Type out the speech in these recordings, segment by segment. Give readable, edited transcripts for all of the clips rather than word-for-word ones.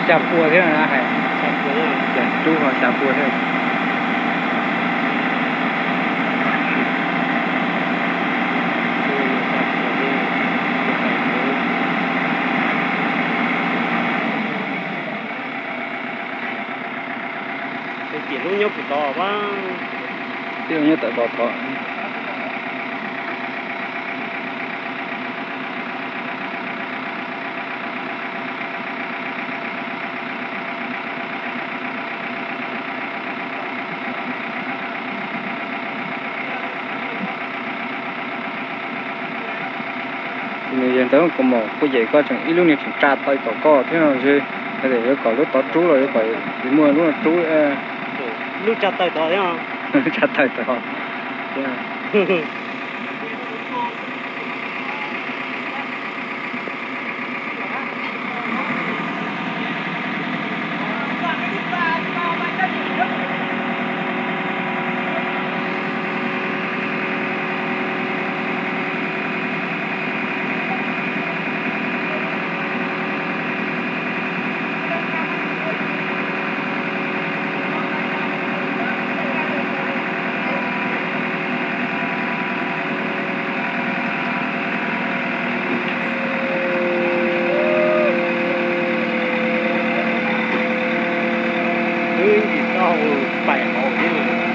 chả bùa thế là hay chả chú họ chả bùa thế chỉ lúc nhóc của to quá tiêu như tại bỏ thọ người dân tới có một cái gì có chẳng ít lúc này chẳng tra tay có thế nào chứ để nó có lúc tỏ trú rồi phải đi mua lúc là trú lúc chặt tay to đấy không tra tay tỏ chỉ to 7 hộ chứ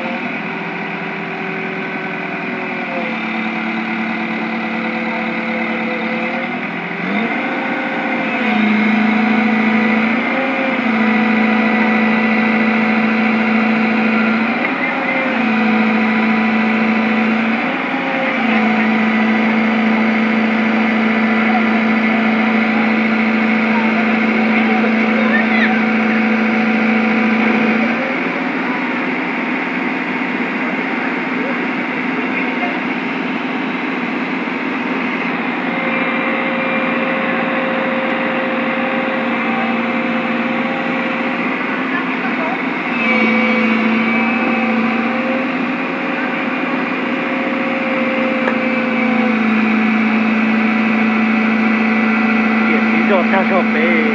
theo shop về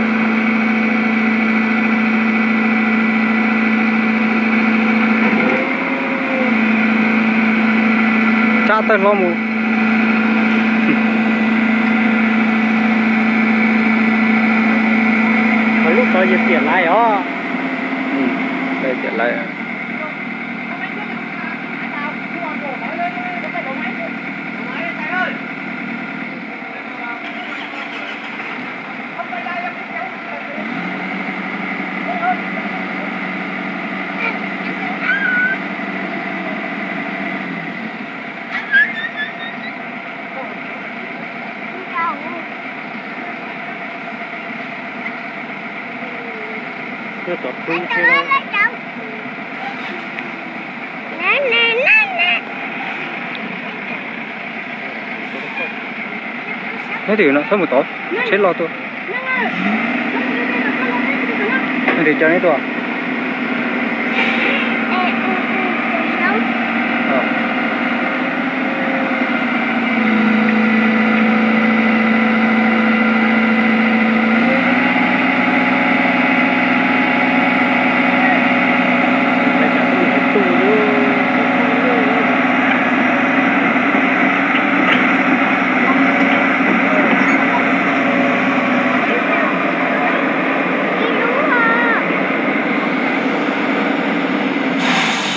tra tay lo mu có lúc đó dịch tiền lại đó đây tiền lại chưa tập trung chưa đâu nói thì nó thấy một tổ chết lo tôi thì cho đấy tôi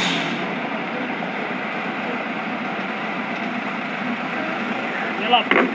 Lắm.